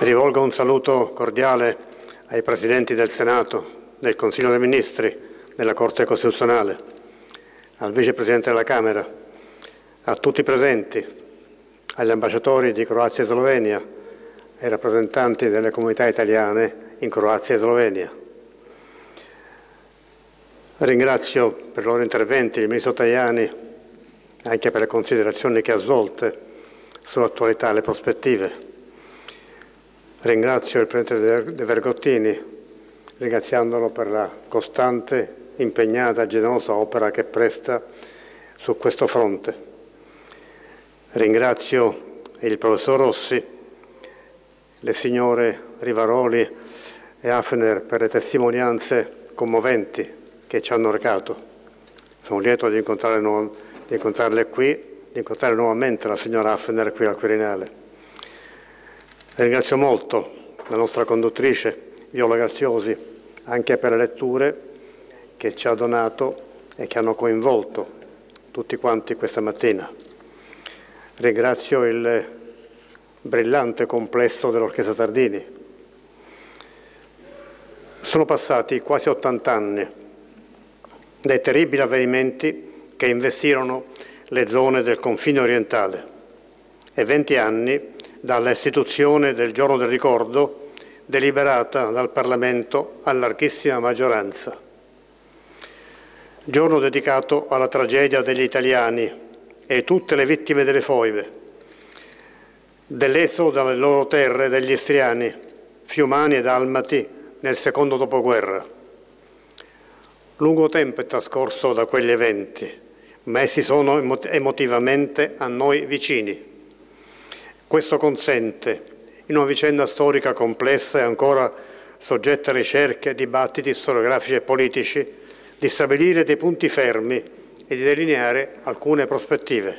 Rivolgo un saluto cordiale ai Presidenti del Senato, del Consiglio dei Ministri, della Corte Costituzionale, al Vicepresidente della Camera, a tutti i presenti, agli ambasciatori di Croazia e Slovenia, ai rappresentanti delle comunità italiane in Croazia e Slovenia. Ringrazio per i loro interventi il Ministro Tajani, anche per le considerazioni che ha svolte sull'attualità e le prospettive. Ringrazio il Presidente De Vergottini, ringraziandolo per la costante, impegnata e generosa opera che presta su questo fronte. Ringrazio il Professor Rossi, le signore Rivaroli e Hafner per le testimonianze commoventi che ci hanno recato. Sono lieto di incontrarle qui, di incontrare nuovamente la signora Hafner qui al Quirinale. Ringrazio molto la nostra conduttrice, Viola Graziosi, anche per le letture che ci ha donato e che hanno coinvolto tutti quanti questa mattina. Ringrazio il brillante complesso dell'Orchestra Tardini. Sono passati quasi 80 anni dai terribili avvenimenti che investirono le zone del confine orientale e 20 anni dalla istituzione del Giorno del Ricordo, deliberata dal Parlamento a larghissima maggioranza. Giorno dedicato alla tragedia degli italiani e tutte le vittime delle foibe, dell'esodo dalle loro terre degli istriani, fiumani e dalmati nel secondo dopoguerra. Lungo tempo è trascorso da quegli eventi, ma essi sono emotivamente a noi vicini. Questo consente, in una vicenda storica complessa e ancora soggetta a ricerche e dibattiti storiografici e politici, di stabilire dei punti fermi e di delineare alcune prospettive.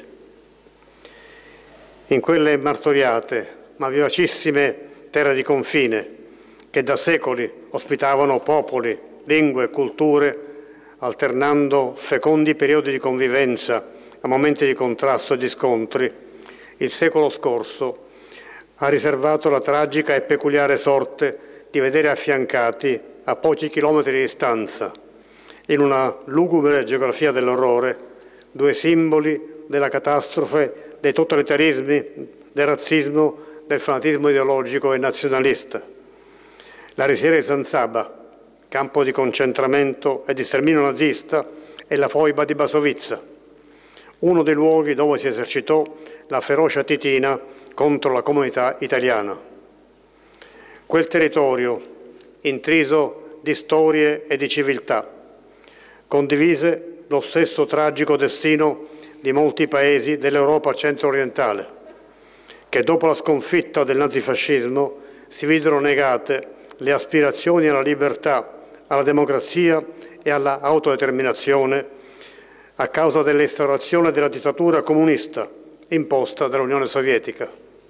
In quelle martoriate, ma vivacissime terre di confine, che da secoli ospitavano popoli, lingue e culture, alternando fecondi periodi di convivenza a momenti di contrasto e di scontri, il secolo scorso ha riservato la tragica e peculiare sorte di vedere affiancati a pochi chilometri di distanza, in una lugubre geografia dell'orrore, due simboli della catastrofe dei totalitarismi, del razzismo, del fanatismo ideologico e nazionalista. La risiera di San Saba, campo di concentramento e di sterminio nazista, e la foiba di Basovizza, uno dei luoghi dove si esercitò la ferocia titina contro la comunità italiana. Quel territorio, intriso di storie e di civiltà, condivise lo stesso tragico destino di molti paesi dell'Europa centro-orientale, che dopo la sconfitta del nazifascismo si videro negate le aspirazioni alla libertà, alla democrazia e alla autodeterminazione a causa dell'instaurazione della dittatura comunista imposta dall'Unione Sovietica.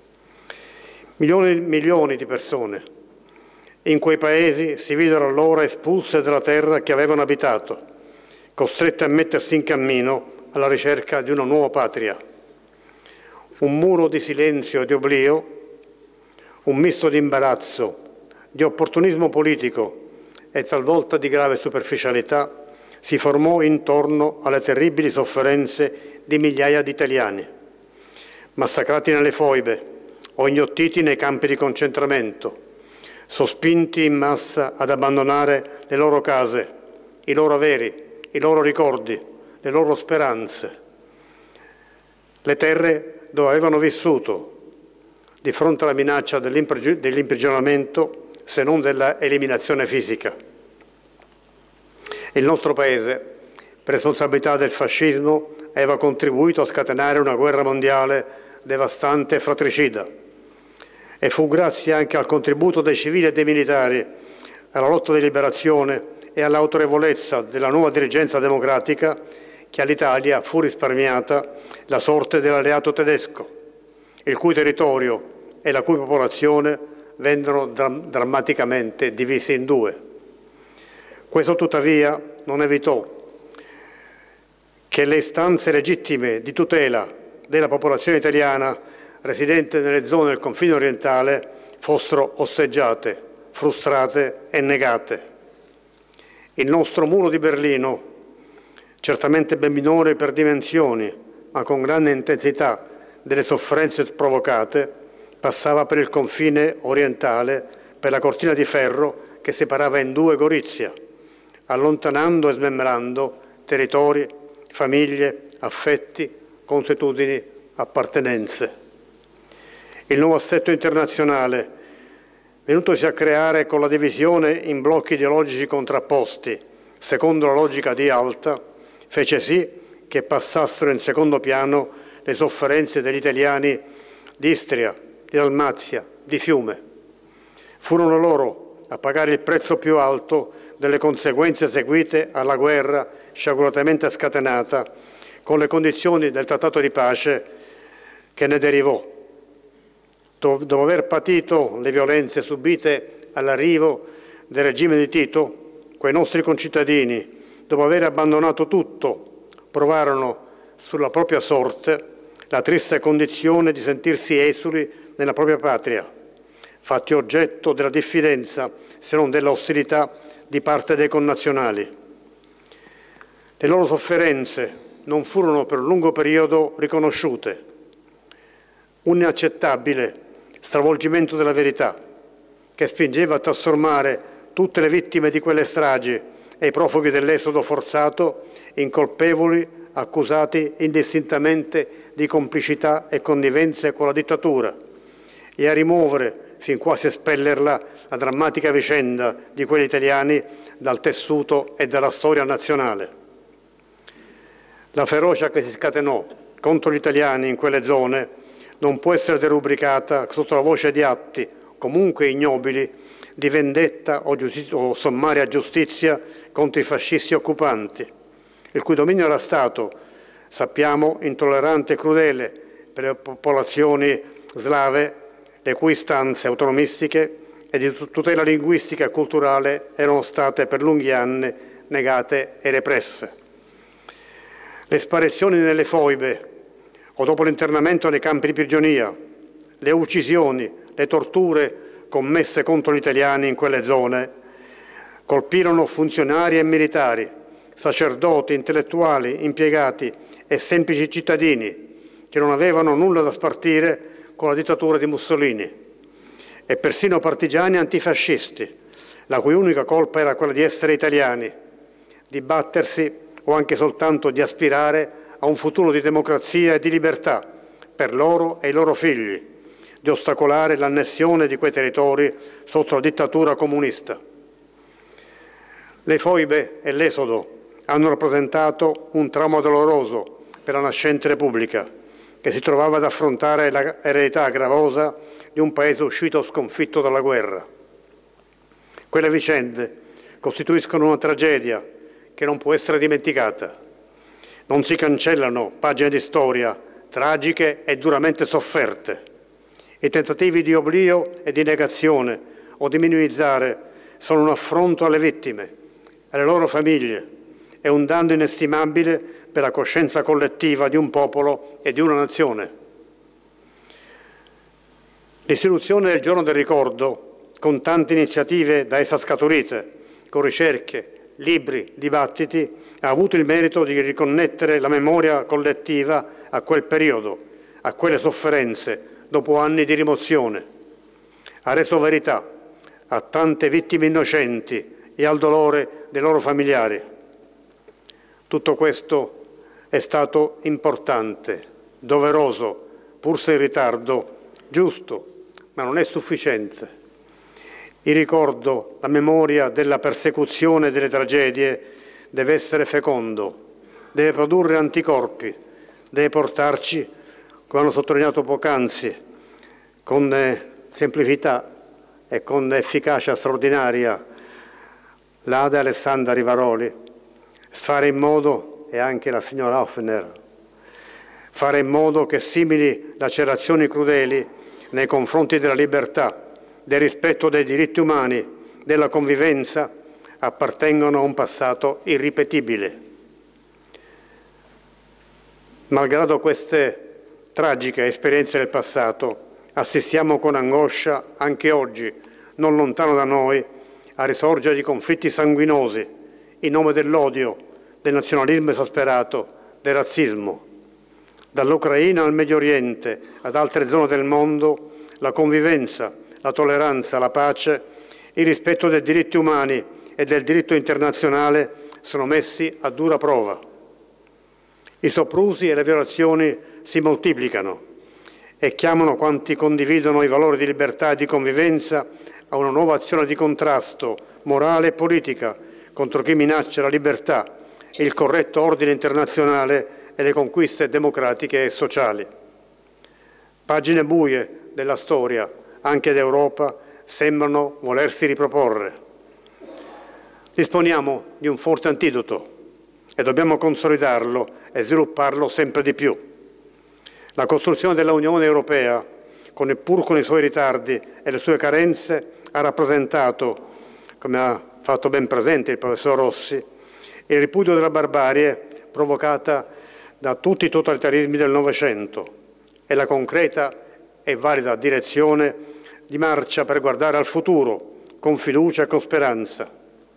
Milioni di persone in quei paesi si videro allora espulse dalla terra che avevano abitato, costrette a mettersi in cammino alla ricerca di una nuova patria. Un muro di silenzio e di oblio, un misto di imbarazzo, di opportunismo politico e talvolta di grave superficialità si formò intorno alle terribili sofferenze di migliaia di italiani, massacrati nelle foibe o inghiottiti nei campi di concentramento, sospinti in massa ad abbandonare le loro case, i loro averi, i loro ricordi, le loro speranze, le terre dove avevano vissuto, di fronte alla minaccia dell'imprigionamento, se non della eliminazione fisica. Il nostro Paese, per responsabilità del fascismo, aveva contribuito a scatenare una guerra mondiale devastante e fratricida. E fu grazie anche al contributo dei civili e dei militari alla lotta di liberazione e all'autorevolezza della nuova dirigenza democratica che all'Italia fu risparmiata la sorte dell'alleato tedesco, il cui territorio e la cui popolazione vennero drammaticamente divisi in due. Questo tuttavia non evitò che le istanze legittime di tutela della popolazione italiana residente nelle zone del confine orientale fossero osteggiate, frustrate e negate. Il nostro muro di Berlino, certamente ben minore per dimensioni, ma con grande intensità delle sofferenze provocate, passava per il confine orientale, per la cortina di ferro che separava in due Gorizia, allontanando e smembrando territori, famiglie, affetti, consuetudini, appartenenze. Il nuovo assetto internazionale, venutosi a creare con la divisione in blocchi ideologici contrapposti, secondo la logica di Yalta, fece sì che passassero in secondo piano le sofferenze degli italiani di Istria, di Dalmazia, di Fiume. Furono loro a pagare il prezzo più alto delle conseguenze seguite alla guerra sciaguratamente scatenata con le condizioni del trattato di pace che ne derivò. Dopo aver patito le violenze subite all'arrivo del regime di Tito, quei nostri concittadini, dopo aver abbandonato tutto, provarono sulla propria sorte la triste condizione di sentirsi esuli nella propria patria, fatti oggetto della diffidenza, se non della ostilità di parte dei connazionali. Le loro sofferenze non furono per un lungo periodo riconosciute. Un inaccettabile stravolgimento della verità che spingeva a trasformare tutte le vittime di quelle stragi e i profughi dell'esodo forzato in colpevoli accusati indistintamente di complicità e connivenze con la dittatura e a rimuovere, fin quasi a espellerla, la drammatica vicenda di quegli italiani dal tessuto e dalla storia nazionale. La ferocia che si scatenò contro gli italiani in quelle zone non può essere derubricata sotto la voce di atti, comunque ignobili, di vendetta o sommaria giustizia contro i fascisti occupanti, il cui dominio era stato, sappiamo, intollerante e crudele per le popolazioni slave, le cui istanze autonomistiche e di tutela linguistica e culturale erano state per lunghi anni negate e represse. Le sparizioni nelle foibe o dopo l'internamento nei campi di prigionia, le uccisioni, le torture commesse contro gli italiani in quelle zone colpirono funzionari e militari, sacerdoti, intellettuali, impiegati e semplici cittadini che non avevano nulla da spartire con la dittatura di Mussolini, e persino partigiani antifascisti, la cui unica colpa era quella di essere italiani, di battersi o anche soltanto di aspirare a un futuro di democrazia e di libertà per loro e i loro figli, di ostacolare l'annessione di quei territori sotto la dittatura comunista. Le foibe e l'esodo hanno rappresentato un trauma doloroso per la nascente Repubblica, che si trovava ad affrontare l'eredità gravosa di un paese uscito sconfitto dalla guerra. Quelle vicende costituiscono una tragedia che non può essere dimenticata. Non si cancellano pagine di storia tragiche e duramente sofferte. I tentativi di oblio e di negazione o di minimizzare sono un affronto alle vittime, alle loro famiglie e un danno inestimabile per la coscienza collettiva di un popolo e di una nazione. L'istituzione del Giorno del Ricordo, con tante iniziative da essa scaturite, con ricerche, libri, dibattiti, ha avuto il merito di riconnettere la memoria collettiva a quel periodo, a quelle sofferenze, dopo anni di rimozione. Ha reso verità a tante vittime innocenti e al dolore dei loro familiari. Tutto questo è stato importante, doveroso, pur se in ritardo, giusto, ma non è sufficiente. Il ricordo, la memoria della persecuzione e delle tragedie deve essere fecondo, deve produrre anticorpi, deve portarci, come hanno sottolineato poc'anzi, con semplicità e con efficacia straordinaria l'Ade Alessandra Rivaroli, fare in modo, e anche la signora Hoffner, fare in modo che simili lacerazioni crudeli nei confronti della libertà, del rispetto dei diritti umani, della convivenza, appartengono a un passato irripetibile. Malgrado queste tragiche esperienze del passato, assistiamo con angoscia, anche oggi, non lontano da noi, a risorgere di conflitti sanguinosi in nome dell'odio, del nazionalismo esasperato, del razzismo. Dall'Ucraina al Medio Oriente, ad altre zone del mondo, la convivenza, la tolleranza, la pace, il rispetto dei diritti umani e del diritto internazionale sono messi a dura prova. I soprusi e le violazioni si moltiplicano e chiamano quanti condividono i valori di libertà e di convivenza a una nuova azione di contrasto morale e politica contro chi minaccia la libertà, il corretto ordine internazionale e le conquiste democratiche e sociali. Pagine buie della storia, anche d'Europa, sembrano volersi riproporre. Disponiamo di un forte antidoto e dobbiamo consolidarlo e svilupparlo sempre di più. La costruzione dell'Unione Europea, pur con i suoi ritardi e le sue carenze, ha rappresentato, come ha fatto ben presente il professor Rossi, il ripudio della barbarie provocata da tutti i totalitarismi del Novecento e la concreta e valida direzione di marcia per guardare al futuro con fiducia e con speranza.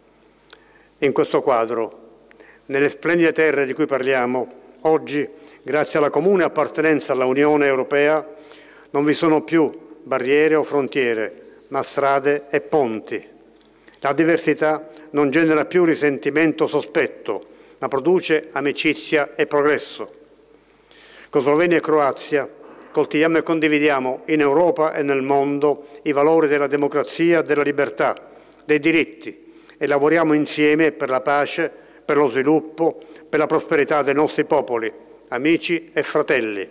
In questo quadro, nelle splendide terre di cui parliamo, oggi, grazie alla comune appartenenza all'Unione Europea, non vi sono più barriere o frontiere, ma strade e ponti. La diversità non genera più risentimento o sospetto, ma produce amicizia e progresso. Con Slovenia e Croazia coltiviamo e condividiamo in Europa e nel mondo i valori della democrazia, della libertà, dei diritti e lavoriamo insieme per la pace, per lo sviluppo, per la prosperità dei nostri popoli, amici e fratelli.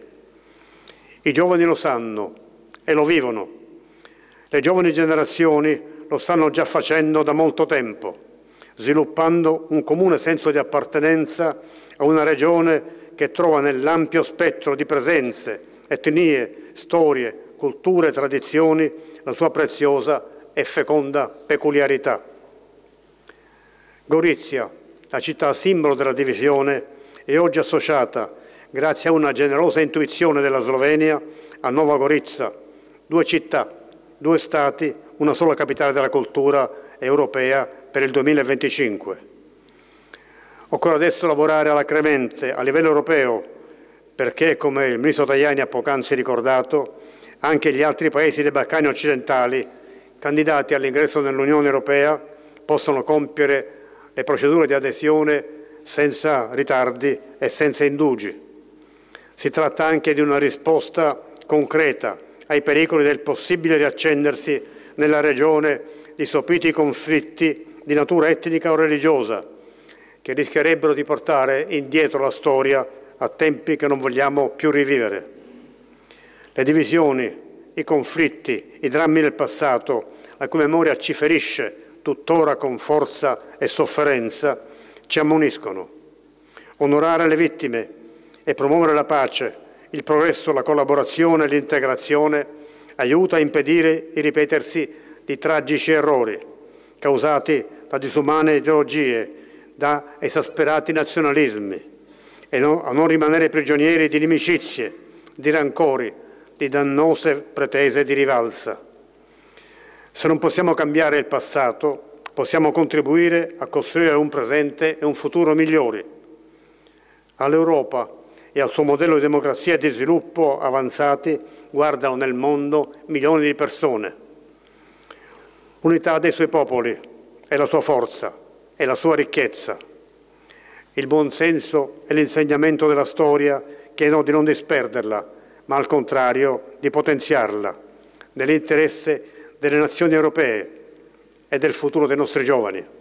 I giovani lo sanno e lo vivono. Le giovani generazioni lo stanno già facendo da molto tempo, sviluppando un comune senso di appartenenza a una regione che trova nell'ampio spettro di presenze, etnie, storie, culture e tradizioni la sua preziosa e feconda peculiarità. Gorizia, la città simbolo della divisione, è oggi associata, grazie a una generosa intuizione della Slovenia, a Nova Gorica, 2 città, 2 stati, una sola capitale della cultura europea per il 2025. Occorre adesso lavorare alacremente a livello europeo perché, come il Ministro Tajani ha poc'anzi ricordato, anche gli altri Paesi dei Balcani occidentali, candidati all'ingresso nell'Unione Europea, possano compiere le procedure di adesione senza ritardi e senza indugi. Si tratta anche di una risposta concreta ai pericoli del possibile riaccendersi nella regione di sopiti conflitti di natura etnica o religiosa, che rischierebbero di portare indietro la storia a tempi che non vogliamo più rivivere. Le divisioni, i conflitti, i drammi del passato, la cui memoria ci ferisce tuttora con forza e sofferenza, ci ammoniscono. Onorare le vittime e promuovere la pace, il progresso, la collaborazione e l'integrazione aiuta a impedire il ripetersi di tragici errori causati da disumane ideologie, da esasperati nazionalismi e a non rimanere prigionieri di inimicizie, di rancori, di dannose pretese di rivalsa. Se non possiamo cambiare il passato, possiamo contribuire a costruire un presente e un futuro migliori. All'Europa e al suo modello di democrazia e di sviluppo avanzati guardano nel mondo milioni di persone. L'unità dei suoi popoli è la sua forza e la sua ricchezza. Il buon senso e l'insegnamento della storia chiedono di non disperderla, ma al contrario di potenziarla, nell'interesse delle nazioni europee e del futuro dei nostri giovani.